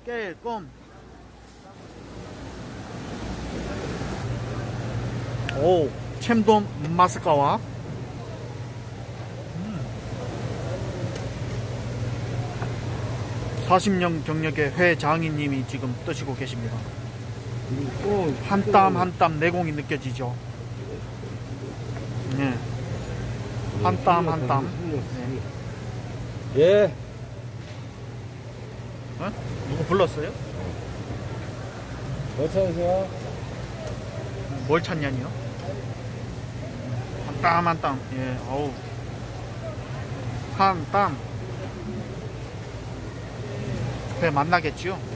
깰 오, 챔돔 마스카와 40년 경력의 회장인님이 지금 뜨시고 계십니다. 한 땀 한 땀 내공이 느껴지죠. 네. 한 땀 한 땀. 네. 예. 어? 누구 불렀어요? 뭐 찾으세요? 뭘 찾냐니요? 한 땀 한 땀. 예, 어우. 한 땀. 회 만나겠지요?